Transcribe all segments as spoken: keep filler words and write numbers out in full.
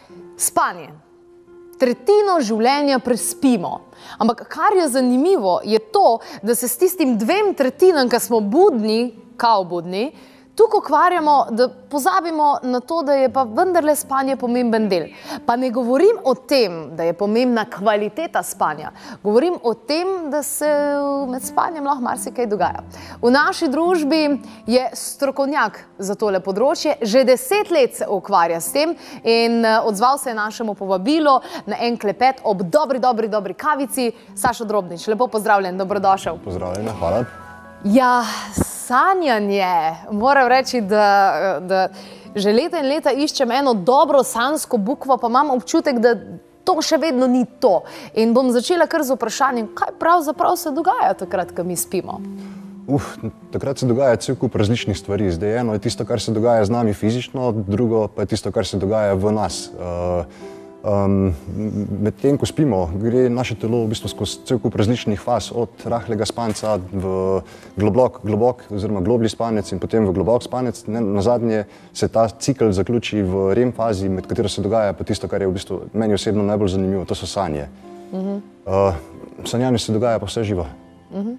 Spanje. Tretjino življenja prespimo. Ampak kar je zanimivo, je to, da se s tistim dvem tretjinam, ki smo budni, kao budni, tukaj ukvarjamo, da pozabimo na to, da je pa vendarle spanje pomemben del. Pa ne govorim o tem, da je pomembna kvaliteta spanja. Govorim o tem, da se med spanjem lahko marsikaj dogaja. V naši družbi je strokovnjak za tole področje, že deset let se ukvarja s tem in odzval se je našemu povabilu na en klepet ob dobri, dobri, dobri kavici. Sašo Drobnič, lepo pozdravljen, dobrodošel. Pozdravljena, hvala. Ja, sanjanje. Moram reči, da, da že leta in leta iščem eno dobro sanjsko bukvo, pa imam občutek, da to še vedno ni to. In bom začela kar z vprašanjem, kaj pravzaprav se dogaja takrat, ko mi spimo? Uf, takrat se dogaja cel kup različnih stvari. Zdaj eno je tisto, kar se dogaja z nami fizično, drugo pa je tisto, kar se dogaja v nas. Uh, Um, Medtem, ko spimo, gre naše telo v bistvu skozi cel kup različnih faz, od rahlega spanca v globok, globok oziroma globlji spanec in potem v globok spanec. Nazadnje se ta cikel zaključi v REM fazi, med katero se dogaja pa tisto, kar je v bistvu meni osebno najbolj zanimivo, to so sanje. Uh-huh. uh, sanjanje se dogaja pa vse živo. Uh-huh.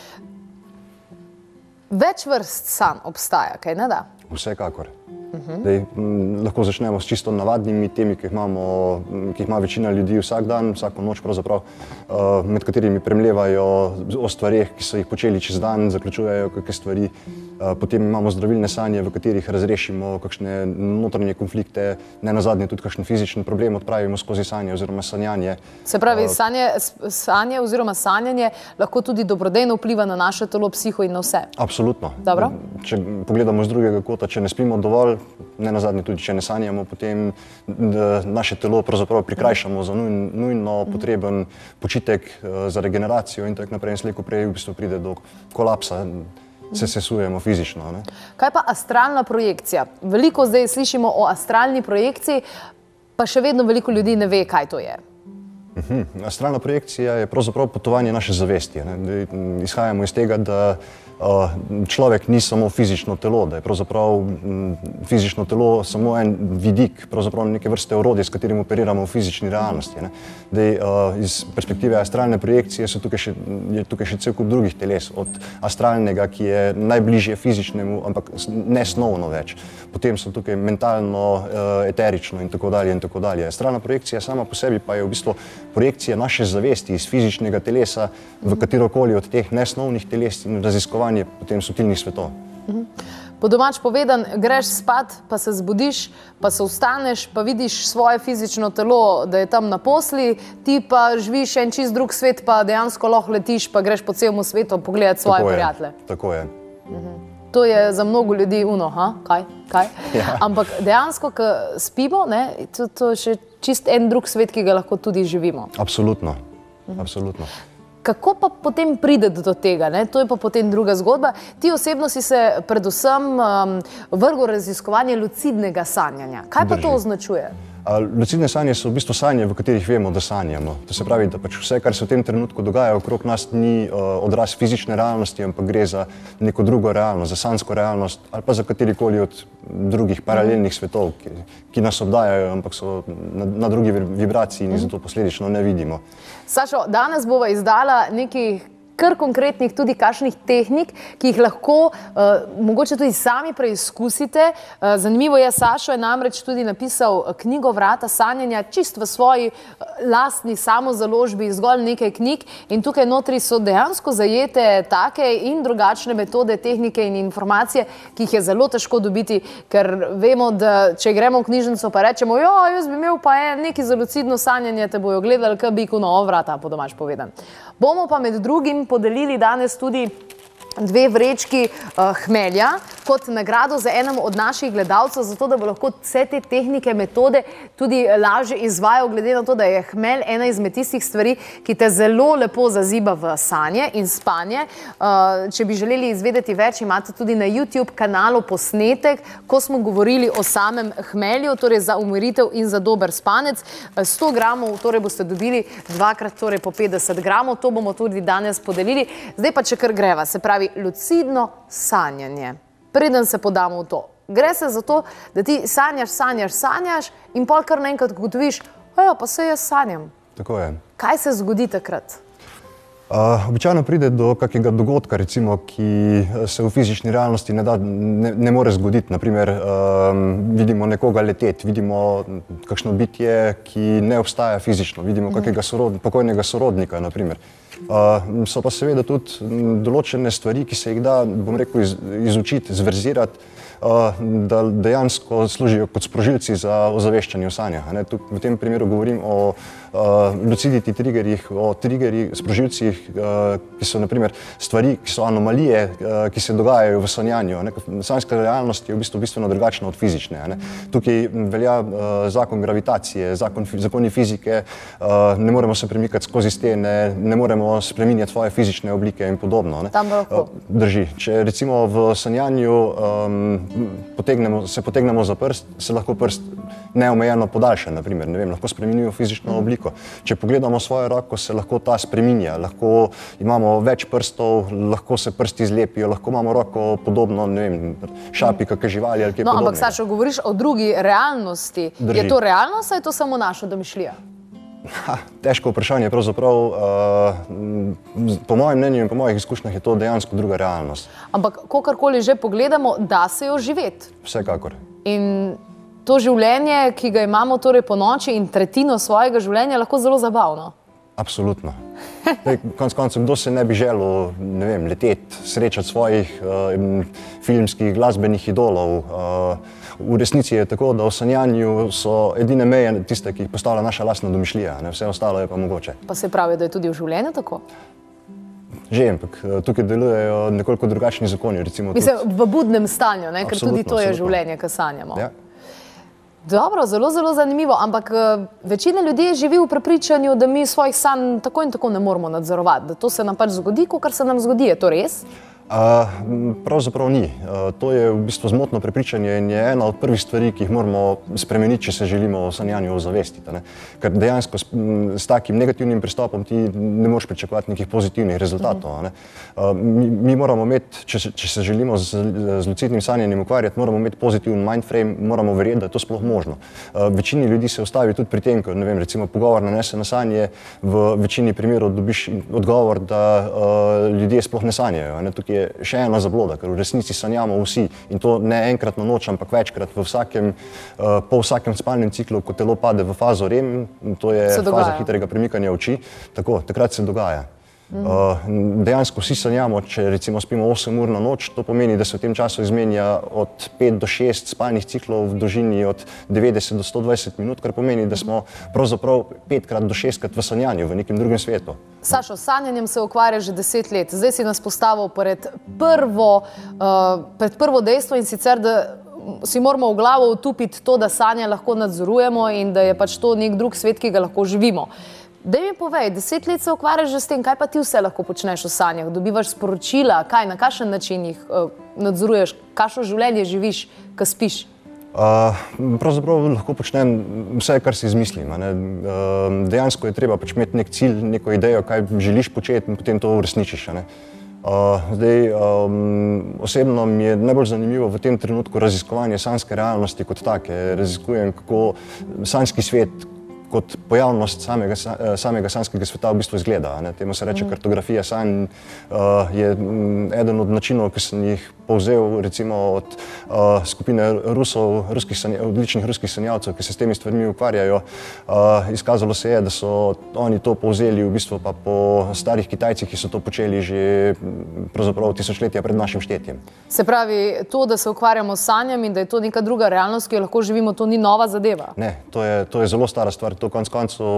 Več vrst sanj obstaja, kaj ne da? Vsekakor. Uh-huh. Dej, m, lahko začnemo s čisto navadnimi temi, ki jih, imamo, ki jih ima večina ljudi vsak dan, vsako noč pravzaprav, uh, med katerimi premlevajo o stvareh, ki so jih počeli čez dan, zaključujejo kakšne stvari. Uh, potem imamo zdravilne sanje, v katerih razrešimo kakšne notranje konflikte, ne nazadnje tudi kakšen fizični problem odpravimo skozi sanje oziroma sanjanje. Se pravi, sanje, sanje oziroma sanjanje lahko tudi dobrodejno vpliva na naše telo, psiho in na vse? Absolutno. Dobro. Če pogledamo z drugega kota, če ne spimo dovolj, ne nazadnje tudi, če ne sanjamo, potem naše telo pravzaprav prikrajšamo za nujn, nujno potreben počitek za regeneracijo in tako naprej in slej ko prej v bistvu pride do kolapsa, se sesujemo fizično. Ne? Kaj pa astralna projekcija? Veliko zdaj slišimo o astralni projekciji, pa še vedno veliko ljudi ne ve, kaj to je. Uhum. Astralna projekcija je pravzaprav potovanje naše zavesti. Ne? Izhajamo iz tega, da uh, človek ni samo fizično telo, da je pravzaprav m, fizično telo samo en vidik, pravzaprav neke vrste orodje, s katerim operiramo v fizični realnosti. Ne? Dej, uh, iz perspektive astralne projekcije so tukaj še, je tukaj še cel kup drugih teles, od astralnega, ki je najbližje fizičnemu, ampak nesnovno več. Potem so tukaj mentalno, uh, eterično in tako dalje in tako dalje. Astralna projekcija sama po sebi pa je v bistvu projekcija naše zavesti iz fizičnega telesa v katerokoli od teh nesnovnih teles in raziskovanje potem subtilnih svetov. Po domač povedan, greš spat, pa se zbudiš, pa se vstaneš, pa vidiš svoje fizično telo, da je tam na posli, ti pa živiš en čist drug svet, pa dejansko lahko letiš, pa greš po celemu svetu pogledati svoje prijatelje. Tako je. To je za mnogo ljudi uno, ha? Kaj? Kaj? Ja. Ampak dejansko, ko spimo, ne, to, to je še čist en drug svet, ki ga lahko tudi živimo. Absolutno. Absolutno. Kako pa potem pride do tega? Ne? To je pa potem druga zgodba. Ti osebno si se predvsem um, vrgel raziskovanje lucidnega sanjanja. Kaj pa Drži. to označuje? Lucidne sanje so v bistvu sanje, v katerih vemo, da sanjamo. To se pravi, da pač vse, kar se v tem trenutku dogaja okrog nas, ni uh, odraz fizične realnosti, ampak gre za neko drugo realnost, za sanjsko realnost ali pa za katerikoli od drugih paralelnih svetov, ki, ki nas obdajajo, ampak so na, na drugi vibraciji in zato posledično ne vidimo. Sašo, danes bova izdala nekih kar konkretnih tudi kakšnih tehnik, ki jih lahko uh, mogoče tudi sami preizkusite. Uh, zanimivo je, Sašo je namreč tudi napisal knjigo Vrata sanjanja, čist v svoji uh, lastni samozaložbi, zgolj nekaj knjig in tukaj notri so dejansko zajete take in drugačne metode, tehnike in informacije, ki jih je zelo težko dobiti, ker vemo, da če gremo v knjižnico pa rečemo, jo, jaz bi imel pa je neki za lucidno sanjanje, te bojo gledali, kaj bi kuno vrata, po domač povedan. Bomo pa med drugim podelili danes tudi dve vrečki uh, hmelja kot nagrado za enemu od naših gledalcev, zato da bo lahko vse te tehnike, metode tudi lažje izvajal, glede na to, da je hmelj ena izmed tistih stvari, ki te zelo lepo zaziba v sanje in spanje. Uh, če bi želeli izvedeti več, imate tudi na YouTube kanalu posnetek, ko smo govorili o samem hmelju, torej za umiritev in za dober spanec. sto gramov, torej boste dobili dvakrat, torej po petdeset gramov, to bomo tudi danes podelili. Zdaj pa, če kar greva, se pravi lucidno sanjanje. Preden se podamo v to, Gre se za to, da ti sanjaš, sanjaš, sanjaš in pol kar naenkrat ugotoviš, ja, pa se jaz sanjam. Tako je. Kaj se zgodi takrat? Uh, običajno pride do kakega dogodka, recimo, ki se v fizični realnosti ne, da, ne, ne more zgoditi. Naprimer, um, vidimo nekoga leteti, vidimo kakšno bitje, ki ne obstaja fizično, vidimo mm. kakega sorod, pokojnega sorodnika, naprimer. Uh, so pa seveda tudi določene stvari, ki se jih da, bom rekel, iz, izučiti, zverzirati, uh, da dejansko služijo kot sprožilci za ozaveščanje o sanjah. Ne? Tuk, v tem primeru govorim o uh, lucidity triggerjih, o triggerjih, sprožilcih, uh, ki so naprimer stvari, ki so anomalije, uh, ki se dogajajo v sanjanju. Ne? Sanjska realnost je v bistvu bistveno drugačna od fizične. Ne? Tukaj velja uh, zakon gravitacije, zakon, zakoni fizike, uh, ne moremo se premikati skozi stene, ne moremo spreminjati svoje fizične oblike in podobno. Ne? Tam lahko. Drži. Če recimo v sanjanju um, potegnemo, se potegnemo za prst, se lahko prst neomejeno podaljša, naprimer, ne vem, lahko spremenimo fizično obliko. Če pogledamo svojo roko, se lahko ta spreminja, lahko imamo več prstov, lahko se prsti zlepijo, lahko imamo roko podobno, ne vem, šapi kakšne živali ali kaj podobnega. No, ampak Sašo, govoriš o drugi realnosti. Drži. Je to realnost ali je to samo naša domišljija? Ha, težko vprašanje, pravzaprav, uh, po mojem mnenju in po mojih izkušnjah je to dejansko druga realnost. Ampak, kogarkoli že pogledamo, da se jo živeti. Vsekakor. In to življenje, ki ga imamo torej po noči in tretjino svojega življenja, lahko zelo zabavno. Absolutno. Konec koncev, kdo se ne bi želel, ne vem, leteti, srečati svojih uh, filmskih, glasbenih idolov. Uh, v resnici je tako, da v sanjanju so edine meje tiste, ki jih postavlja naša lastna domišljija, ne? Vse ostalo je pa mogoče. Pa se pravi, da je tudi v življenju tako? Že, ampak tukaj delujejo nekoliko drugačni zakoni. Recimo, Mislim, tudi... v budnem stanju, ne? Ker tudi to je absolutno. življenje, ki sanjamo. Ja. Dobro, zelo, zelo zanimivo, ampak večina ljudi živi v prepričanju, da mi svojih sanj tako in tako ne moramo nadzorovati, da to se nam pač zgodi, kakor se nam zgodi. Je to res? Uh, pravzaprav ni. Uh, to je v bistvu zmotno prepričanje in je ena od prvih stvari, ki jih moramo spremeniti, če se želimo o sanjanju ozavestiti. Ne? Ker dejansko s, m, s takim negativnim pristopom ti ne moreš pričakovati nekih pozitivnih rezultatov. Ne? Uh, mi, mi moramo imeti, če, če se želimo z, z lucidnim sanjanjem ukvarjati, moramo imeti pozitiven mindframe, moramo verjeti, da je to sploh možno. Uh, večini ljudi se ustavi tudi pri tem, ko ne vem, recimo pogovor nanese na sanje, v večini primerov dobiš odgovor, da uh, ljudje sploh ne sanjajo. Ne? Tukaj je še ena zabloda, ker v resnici sanjamo vsi in to ne enkrat na noč, ampak večkrat v vsakem, uh, po vsakem spalnem ciklu, ko telo pade v fazo REM, to je faza hitrega premikanja oči, tako, takrat se dogaja. Uh, dejansko vsi sanjamo, če recimo spimo osem ur na noč, to pomeni, da se v tem času izmenja od pet do šest spalnih ciklov v dolžini od devetdeset do sto dvajset minut, kar pomeni, da smo pravzaprav petkrat do šestkrat v sanjanju, v nekem drugem svetu. Sašo, s sanjanjem se ukvarja že deset let. Zdaj si nas postavil pred prvo, uh, pred prvo dejstvo in sicer, da si moramo v glavo utupiti to, da sanje lahko nadzorujemo in da je pač to nek drug svet, ki ga lahko živimo. Daj mi povej, deset let se ukvarjaš že s tem, kaj pa ti vse lahko počneš v sanjah? Dobivaš sporočila, kaj, na kakšen način jih uh, nadzoruješ, kakšno življenje živiš, ko spiš? Uh, pravzaprav lahko počnem vse, kar si izmislim. Ne? Uh, dejansko je treba pač imeti nek cilj, neko idejo, kaj želiš početi in potem to uresničiš. Ne? Uh, zdaj, um, osebno mi je najbolj zanimivo v tem trenutku raziskovanje sanjske realnosti kot take. Raziskujem, kako sanjski svet kot pojavnost samega, samega sanjskega sveta v bistvu izgleda. Ne? Temu se reče kartografija sanj, uh, je eden od načinov, ki sem jih povzel recimo od uh, skupine Rusov, ruskih sanja, odličnih ruskih sanjavcev, ki se s temi stvarmi ukvarjajo. Uh, izkazalo se je, da so oni to povzeli v bistvu pa po starih Kitajcih, ki so to počeli že pravzaprav tisočletja pred našim štetjem. Se pravi, to, da se ukvarjamo s sanjami in da je to neka druga realnost, ki jo lahko živimo, to ni nova zadeva? Ne, to je, to je zelo stara stvar. To konec koncev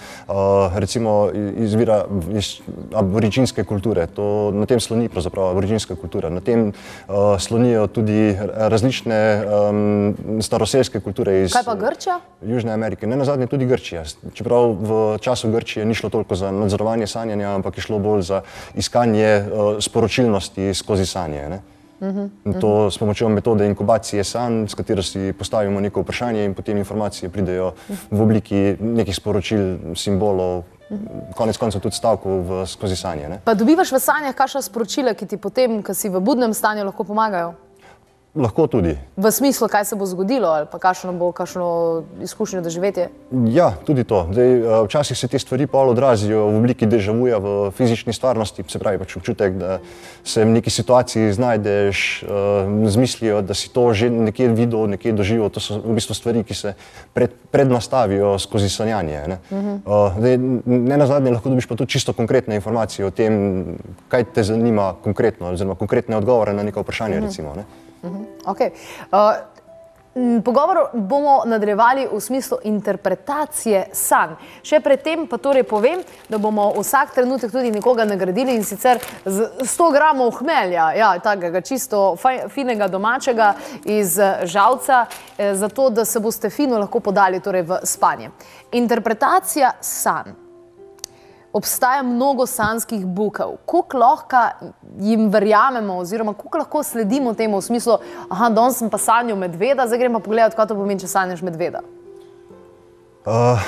uh, recimo izvira iz aboriginske kulture. To, na tem sloni pravzaprav aboriginska kultura. Na tem uh, slonijo tudi različne um, staroselske kulture iz Kaj pa Grčija? Južne Amerike. Ne nazadnje tudi Grčija. Čeprav v času Grčije ni šlo toliko za nadzorovanje sanjanja, ampak je šlo bolj za iskanje uh, sporočilnosti skozi sanje. Ne? In to s pomočjo metode inkubacije sanj, s katero si postavimo neko vprašanje in potem informacije pridejo v obliki nekih sporočil, simbolov, konec koncev tudi stavkov v, skozi sanje. Ne? Pa dobivaš v sanjah kakšna sporočila, ki ti potem, ko si v budnem stanju, lahko pomagajo? Lahko tudi. V smislu, kaj se bo zgodilo ali pa kakšno bo kakšno izkušnjo doživetje? Ja, tudi to. Zdaj, včasih se te stvari pol odrazijo v obliki dežavuja v fizični stvarnosti, se pravi pač občutek, da se v neki situaciji znajdeš, z mislijo, da si to že nekje videl, nekje doživel. To so v bistvu stvari, ki se pred, prednastavijo skozi sanjanje. Ne, uh-huh. Zdaj, ne nazadnje lahko dobiš pa tudi čisto konkretne informacije o tem, kaj te zanima konkretno, oziroma konkretne odgovore na neko vprašanje, uh-huh. recimo. Ne. Okay. Uh, pogovor bomo nadaljevali v smislu interpretacije sanj. Še predtem pa torej povem, da bomo vsak trenutek tudi nekoga nagradili in sicer z sto gramov hmelja, ja, takega čisto finega domačega iz Žalca, eh, zato da se boste fino lahko podali torej v spanje. Interpretacija sanj. Obstaja mnogo sanjskih bukov. Koliko lahko jim verjamemo oziroma koliko lahko sledimo temu v smislu, aha, danes sem pa sanjal medveda, zdaj grem pa pogledati, kaj to pomeni, če sanjaš medveda. Uh,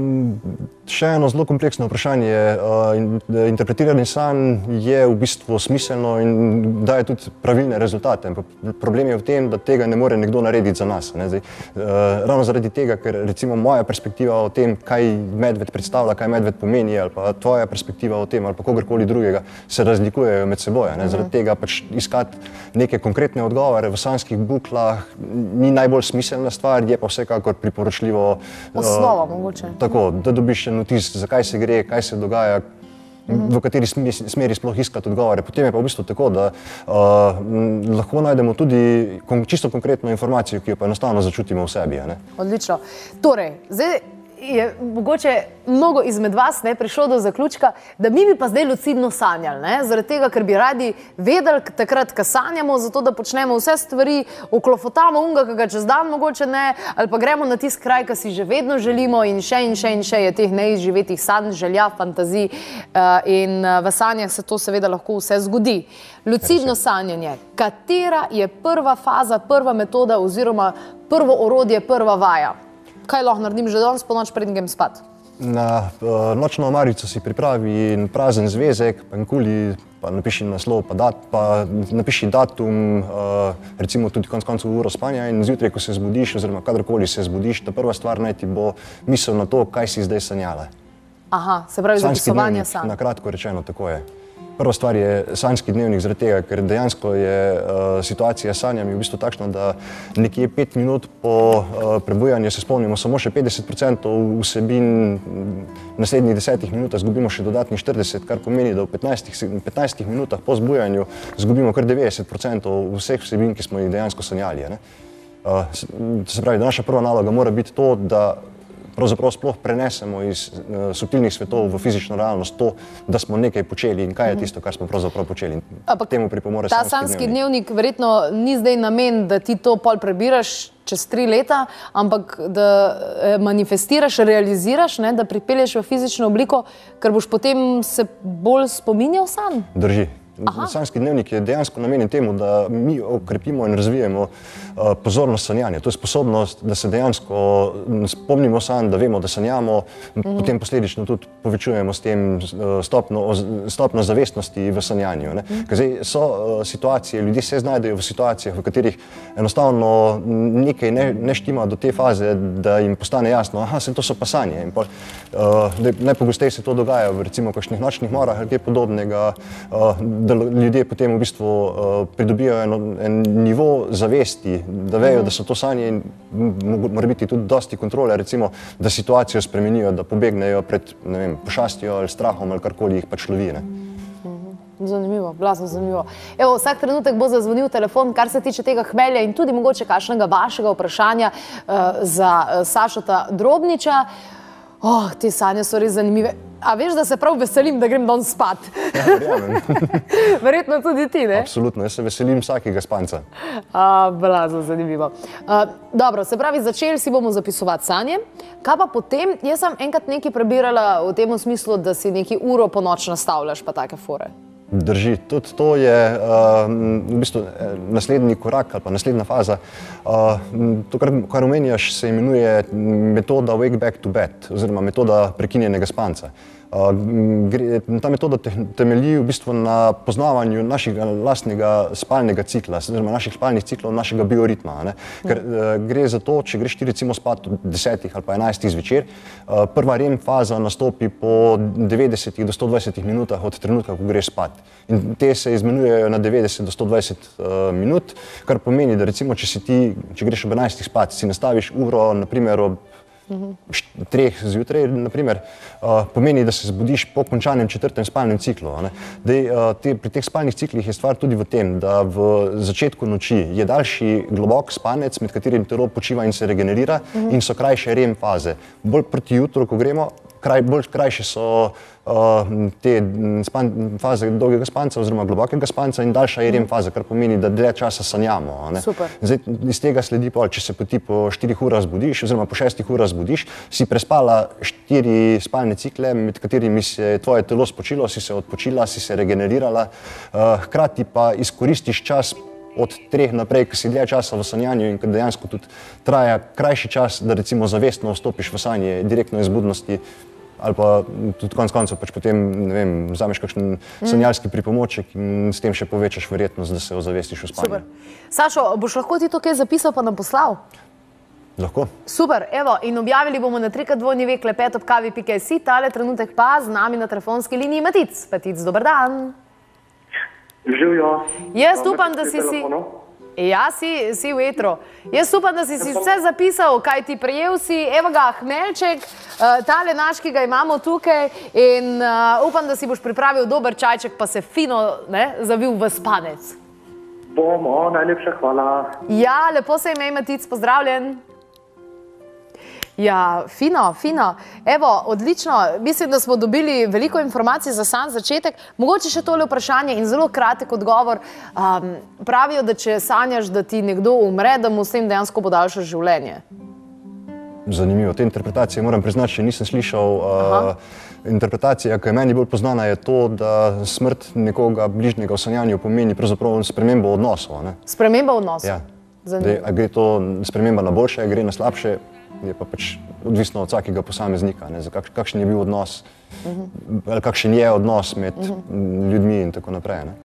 še eno zelo kompleksno vprašanje. Uh, interpretiranje sanj je v bistvu smiselno in daje tudi pravilne rezultate. Problem je v tem, da tega ne more nekdo narediti za nas. Ne? Zdaj, uh, ravno zaradi tega, ker recimo moja perspektiva o tem, kaj medved predstavlja, kaj medved pomeni, ali pa tvoja perspektiva o tem, ali pa kogarkoli drugega, se razlikujejo med seboj. Ne? Zaradi tega pač iskati neke konkretne odgovore v sanjskih buklah ni najbolj smiselna stvar, je pa vsekakor priporočljivo. Osnova. Mogoče. Tako, da dobiš en vtis, zakaj se gre, kaj se dogaja, mm-hmm. v kateri smeri sploh iskati odgovore. Potem je pa v bistvu tako, da uh, lahko najdemo tudi kon čisto konkretno informacijo, ki jo pa enostavno začutimo v sebi. Ne? Odlično. Torej, zdaj je mogoče mnogo izmed vas ne, prišlo do zaključka, da mi bi pa zdaj lucidno sanjali, ne? Zaradi tega, ker bi radi vedeli takrat, ko sanjamo, zato da počnemo vse stvari, oklofotamo unga, ki ga čez dan mogoče ne, ali pa gremo na tisti kraj, ki si že vedno želimo in še in še in še je teh neizživetih sanj, želja, fantazij in v sanjah se to seveda lahko vse zgodi. Lucidno sanjanje. Katera je prva faza, prva metoda oziroma prvo orodje, prva vaja? Kaj lahko naredim že danes po noč, preden grem spat? Na uh, nočno omarico si pripravi prazen zvezek, pa nikoli pa napiši naslov, pa, dat, pa napiši datum, uh, recimo tudi konec koncev uro spanja in zjutraj, ko se zbudiš, oziroma kadarkoli se zbudiš, ta prva stvar naj ti bo misel na to, kaj si zdaj sanjala. Aha, se pravi zapisovanje sanj. Na kratko rečeno, tako je. Prva stvar je sanjski dnevnik, zaradi tega, ker dejansko je uh, situacija s sanjami v bistvu takšna, da nekje pet minut po uh, prebujanju se spomnimo samo še petdeset procentov vsebin, v naslednjih desetih minutah zgubimo še dodatnih štirideset, kar pomeni, da v petnajstih minutah po zbujanju zgubimo kar devetdeset procentov vseh vsebin, ki smo jih dejansko sanjali. Ne? Uh, se pravi, da naša prva naloga mora biti to, da pravzaprav sploh prenesemo iz uh, subtilnih svetov v fizično realnost to, da smo nekaj počeli in kaj je tisto, kar smo pravzaprav počeli. Ampak temu pripomore ta sanjski dnevnik verjetno ni zdaj namen, da ti to pol prebiraš čez tri leta, ampak da manifestiraš, realiziraš, ne, da pripelješ v fizično obliko, ker boš potem se bolj spominjal sanj. Drži. Sanjski dnevnik je dejansko namenjen temu, da mi okrepimo in razvijemo uh, pozornost sanjanja. To je sposobnost, da se dejansko spomnimo sanj, da vemo, da sanjamo, mm-hmm. potem posledično tudi povečujemo s tem uh, stopno, stopno zavestnosti v sanjanju. Ne? Mm-hmm. Ker zdaj so uh, situacije, ljudje se znajdejo v situacijah, v katerih enostavno nekaj ne, ne štima do te faze, da jim postane jasno, aha, se to so pa sanje. In pol, uh, najpogosteje se to dogaja v recimo kakšnih nočnih morah ali kaj podobnega, uh, da ljudje potem v bistvu uh, pridobijo eno, en nivo zavesti, da vejo, da so to sanje in mora biti tudi dosti kontrole, recimo, da situacijo spremenijo, da pobegnejo pred, ne vem, pošastjo ali strahom ali karkoli jih pač lovi. Ne? Zanimivo, blazno zanimivo. Evo, vsak trenutek bo zazvonil telefon, kar se tiče tega hmelja in tudi mogoče kakšnega vašega vprašanja uh, za uh, Sašota Drobniča. Oh, te sanje so res zanimive. A veš, da se prav veselim, da grem danes spat? Ja, verjamem. Verjetno tudi ti, ne? Absolutno, jaz se veselim vsakega spanca. A, blazno zanimivo. A, dobro, se pravi, začeli si bomo zapisovati sanje. Kaj pa potem? Jaz sem enkrat nekaj prebirala v tem smislu, da si neki uro po noč nastavljaš pa take fore. Drži, tudi to je uh, v bistvu naslednji korak ali pa naslednja faza. Uh, to, kar, kar omenjaš, se imenuje metoda wake back to bed oziroma metoda prekinjenega spanca. Gre, ta metoda temelji v bistvu na poznavanju našega lastnega spalnega cikla, oziroma naših spalnih ciklov, našega bioritma. Ne? Ker gre za to, če greš ti recimo spat ob desetih ali pa enajstih zvečer, prva REM faza nastopi po devetdesetih do sto dvajsetih minutah od trenutka, ko greš spat. In te se izmenjujejo na devetdeset do sto dvajset minut, kar pomeni, da recimo, če si ti, če greš ob enajstih spat, si nastaviš uro, naprimer ob treh zjutraj, naprimer, pomeni, da se zbudiš po končanem četrtem spalnem ciklu. Dej, te, pri teh spalnih ciklih je stvar tudi v tem, da v začetku noči je daljši globok spanec, med katerim telo počiva in se regenerira, in so krajše REM faze. Bolj proti jutru, ko gremo, kraj, bolj krajše so uh, te span, faze dolgega spanca oziroma globokega spanca in daljša je REM faza, kar pomeni, da dlje časa sanjamo. Ne? Zdaj, iz tega sledi pol, če se ti po štirih urah zbudiš oziroma po šestih urah zbudiš, si prespala štiri spalne cikle, med katerimi se je tvoje telo spočilo, si se odpočila, si se regenerirala, uh, hkrati pa izkoristiš čas od treh naprej, ki si dlje časa v sanjanju in ki dejansko tudi traja krajši čas, da recimo zavestno vstopiš v sanje direktno iz budnosti, ali pa tudi konec koncev pač potem, ne vem, vzameš kakšen sanjalski pripomoček in s tem še povečaš verjetnost, da se ozavestiš v spanju. Super. Sašo, boš lahko ti to kaj zapisal pa nam poslal? Lahko. Super, evo, in objavili bomo na trikrat dvojni ve klepet ob kavi pika si, tale trenutek pa z nami na telefonski liniji Matic. Matic, dober dan. Živijo. Jaz upam, da si si... Ja, si, si v etru. Jaz upam, da si si vse zapisal, kaj ti prejel si, evo ga, hmelček, tale naš, ki ga imamo tukaj, in upam, da si boš pripravil dober čajček, pa se fino zavil v spanec. Bomo, najlepša hvala. Ja, lepo se imej, Matic, pozdravljen. Ja, fino, fino. Evo, odlično. Mislim, da smo dobili veliko informacij za sam začetek. Mogoče še tole vprašanje in zelo kratek odgovor. Um, pravijo, da če sanjaš, da ti nekdo umre, da mu s tem dejansko podaljšaš življenje. Zanimivo. Te interpretacije moram priznati, še nisem slišal. Uh, interpretacija, ki je meni bolj poznana, je to, da smrt nekoga bližnjega v sanjanju pomeni pravzaprav spremembo odnosov. Ne? Sprememba odnosov? Ja. Dej, a gre to sprememba na boljše, gre na slabše, je pa pač odvisno od vsakega posameznika, ne, za kak, kakšen je bil odnos, uh-huh. ali kakšen je odnos med uh-huh. ljudmi in tako naprej. Ne.